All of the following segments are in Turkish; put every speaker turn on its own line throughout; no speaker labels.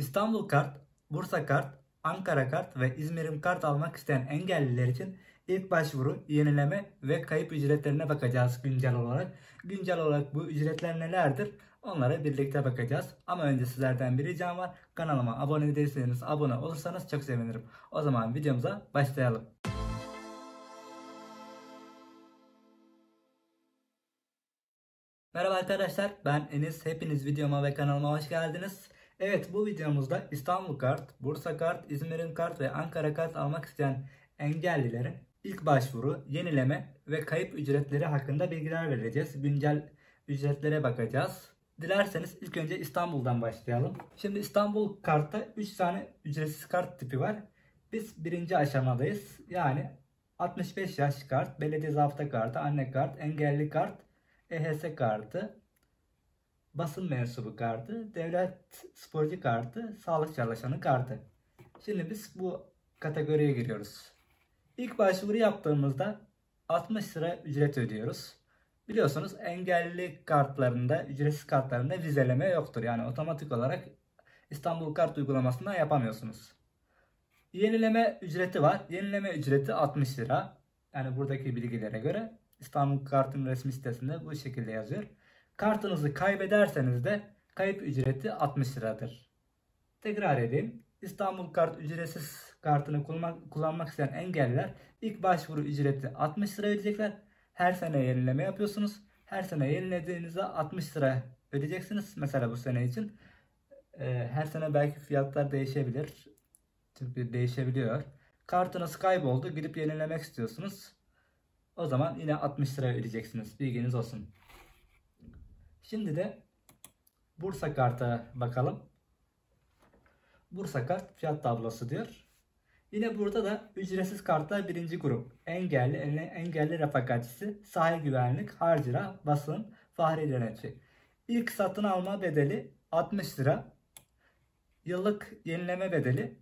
İstanbul Kart, Bursa Kart, Ankara Kart ve İzmir'in kart almak isteyen engelliler için ilk başvuru, yenileme ve kayıp ücretlerine bakacağız güncel olarak. Güncel olarak bu ücretler nelerdir? Onlara birlikte bakacağız. Ama önce sizlerden bir ricam var. Kanalıma abone değilseniz abone olursanız çok sevinirim. O zaman videomuza başlayalım. Merhaba arkadaşlar, ben Enis. Hepiniz videoma ve kanalıma hoş geldiniz. Evet, bu videomuzda İstanbul Kart, Bursa Kart, İzmir'in Kart ve Ankara Kart almak isteyen engellilerin ilk başvuru, yenileme ve kayıp ücretleri hakkında bilgiler vereceğiz. Güncel ücretlere bakacağız. Dilerseniz ilk önce İstanbul'dan başlayalım. Şimdi İstanbul Kart'ta 3 tane ücretsiz kart tipi var. Biz birinci aşamadayız. Yani 65 yaş kart, belediye zabıta kartı, anne kart, engelli kart, EHS kartı, basın mensubu kartı, devlet sporcu kartı, sağlık çalışanı kartı. Şimdi biz bu kategoriye giriyoruz. İlk başvuru yaptığımızda 60 lira ücret ödüyoruz. Biliyorsunuz engelli kartlarında, ücretsiz kartlarında vizeleme yoktur. Yani otomatik olarak İstanbul Kart uygulamasından yapamıyorsunuz. Yenileme ücreti var. Yenileme ücreti 60 lira. Yani buradaki bilgilere göre İstanbul Kart'ın resmi sitesinde bu şekilde yazıyor. Kartınızı kaybederseniz de kayıp ücreti 60 liradır. Tekrar edeyim. İstanbul Kart ücretsiz kartını kullanmak isteyen engelliler ilk başvuru ücreti 60 lira ödeyecekler. Her sene yenileme yapıyorsunuz. Her sene yenilediğinizde 60 lira ödeyeceksiniz. Mesela bu sene için. Her sene belki fiyatlar değişebilir. Çünkü değişebiliyor. Kartınız kayboldu. Gidip yenilemek istiyorsunuz. O zaman yine 60 lira ödeyeceksiniz. Bilginiz olsun. Şimdi de Bursa Kart'a bakalım. Bursa Kart fiyat tablosu diyor. Yine burada da ücretsiz kartlar birinci grup. Engelli refakatçisi, sahil güvenlik, harcıra, basın, fahri yönetici. İlk satın alma bedeli 60 lira. Yıllık yenileme bedeli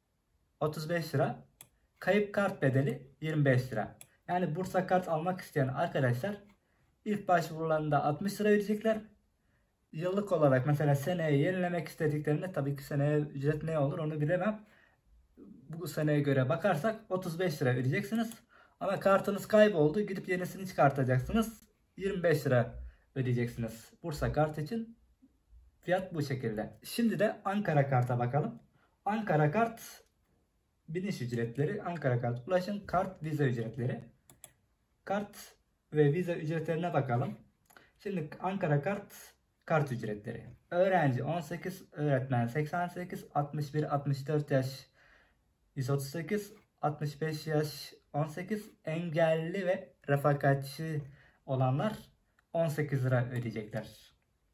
35 lira. Kayıp kart bedeli 25 lira. Yani Bursa Kart almak isteyen arkadaşlar ilk başvurularında 60 lira ödeyecekler. Yıllık olarak mesela seneye yenilemek istediklerinde, tabii ki seneye ücret ne olur onu bilemem. Bu seneye göre bakarsak 35 lira ödeyeceksiniz. Ama kartınız kayboldu, gidip yenisini çıkartacaksınız. 25 lira ödeyeceksiniz. Bursa Kart için fiyat bu şekilde. Şimdi de Ankara Kart'a bakalım. Ankara Kart biniş ücretleri, Ankara Kart ulaşım, kart vize ücretleri. Kart ve vize ücretlerine bakalım. Şimdi Ankara kart ücretleri. Öğrenci 18, öğretmen 88, 61, 64 yaş 138, 65 yaş 18, engelli ve refakatçi olanlar 18 lira ödeyecekler.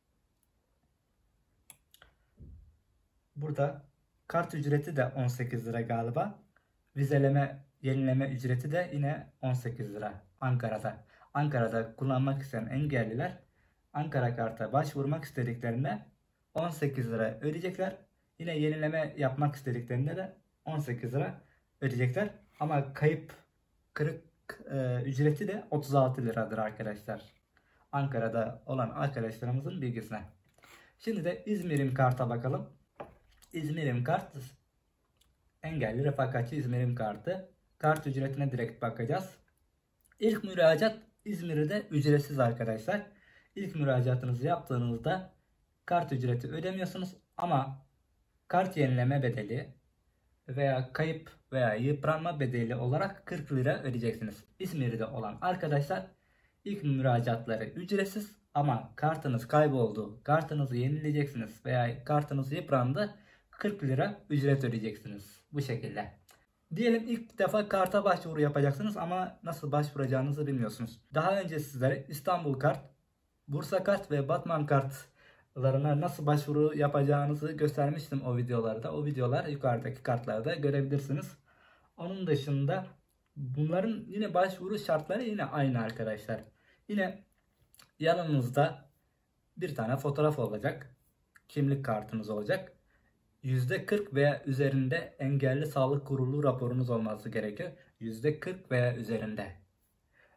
Burada kart ücreti de 18 lira galiba. Yenileme ücreti de yine 18 lira Ankara'da. Ankara'da kullanmak isteyen engelliler Ankara Kart'a başvurmak istediklerinde 18 lira ödeyecekler. Yine yenileme yapmak istediklerinde de 18 lira ödeyecekler. Ama kırık ücreti de 36 liradır arkadaşlar. Ankara'da olan arkadaşlarımızın bilgisine. Şimdi de İzmir'in Kart'a bakalım. İzmir'in Kart engelli refakatçi İzmir'in Kartı. Kart ücretine direkt bakacağız. İlk müracaat İzmir'de ücretsiz arkadaşlar. İlk müracaatınızı yaptığınızda kart ücreti ödemiyorsunuz ama kart yenileme bedeli veya kayıp veya yıpranma bedeli olarak 40 lira ödeyeceksiniz. İzmir'de olan arkadaşlar ilk müracaatları ücretsiz ama kartınız kayboldu, kartınızı yenileyeceksiniz veya kartınız yıprandı, 40 lira ücret ödeyeceksiniz. Bu şekilde. Diyelim ilk defa karta başvuru yapacaksınız ama nasıl başvuracağınızı bilmiyorsunuz. Daha önce sizlere İstanbul Kart, Bursa Kart ve Batman kartlarına nasıl başvuru yapacağınızı göstermiştim o videolarda. O videolar yukarıdaki kartlarda görebilirsiniz. Onun dışında bunların yine başvuru şartları yine aynı arkadaşlar. Yine yanınızda bir tane fotoğraf olacak. Kimlik kartınız olacak. %40 veya üzerinde engelli sağlık kurulu raporunuz olması gerekiyor. %40 veya üzerinde.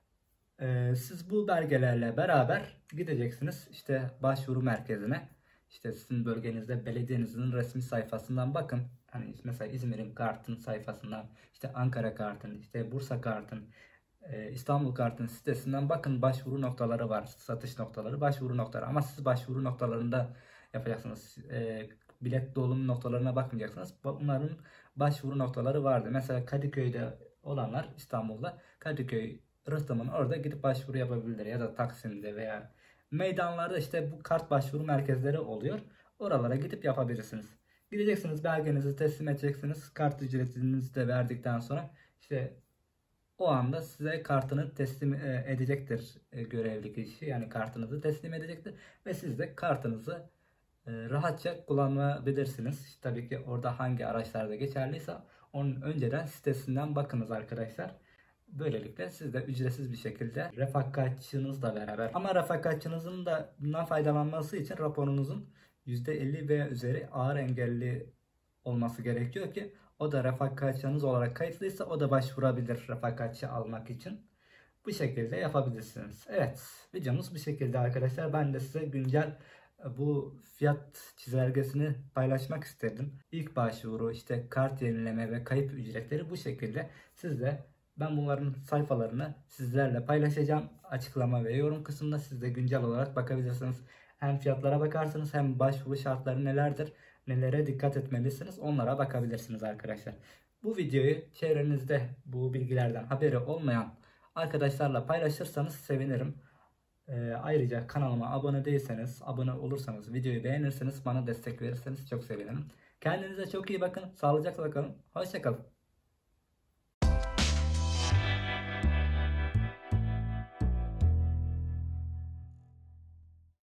Siz bu belgelerle beraber gideceksiniz işte başvuru merkezine. İşte sizin bölgenizde belediyenizin resmi sayfasından bakın. Hani mesela İzmir'in kartın sayfasından, işte Ankara kartın, işte Bursa kartın, İstanbul kartın sitesinden bakın, başvuru noktaları var. Satış noktaları, başvuru noktaları. Ama siz başvuru noktalarında yapacaksınız. Bilet dolum noktalarına bakmayacaksınız. Bunların başvuru noktaları vardı. Mesela Kadıköy'de olanlar, İstanbul'da Kadıköy Rıhtım'ın orada gidip başvuru yapabilirler. Ya da Taksim'de veya meydanlarda işte bu kart başvuru merkezleri oluyor. Oralara gidip yapabilirsiniz. Gideceksiniz, belgenizi teslim edeceksiniz. Kart ücretinizi de verdikten sonra işte o anda size kartını teslim edecektir görevli kişi. Yani kartınızı teslim edecektir ve siz de kartınızı rahatça kullanabilirsiniz. Tabii ki orada hangi araçlarda geçerliyse onun önceden sitesinden bakınız arkadaşlar. Böylelikle siz de ücretsiz bir şekilde refakatçınızla beraber, ama refakatçınızın da bundan faydalanması için raporunuzun %50 veya üzeri ağır engelli olması gerekiyor ki o da refakatçınız olarak kayıtlıysa o da başvurabilir refakatçi almak için. Bu şekilde yapabilirsiniz. Evet, videomuz bu şekilde arkadaşlar. Ben de size güncel bu fiyat çizelgesini paylaşmak istedim. İlk başvuru, işte kart yenileme ve kayıp ücretleri bu şekilde. Siz de, ben bunların sayfalarını sizlerle paylaşacağım. Açıklama ve yorum kısmında siz de güncel olarak bakabilirsiniz. Hem fiyatlara bakarsınız hem başvuru şartları nelerdir, nelere dikkat etmelisiniz, onlara bakabilirsiniz arkadaşlar. Bu videoyu çevrenizde bu bilgilerden haberi olmayan arkadaşlarla paylaşırsanız sevinirim. Ayrıca kanalıma abone değilseniz, abone olursanız, videoyu beğenirseniz, bana destek verirseniz çok sevinirim. Kendinize çok iyi bakın. Sağlıcakla kalın. Hoşça kalın.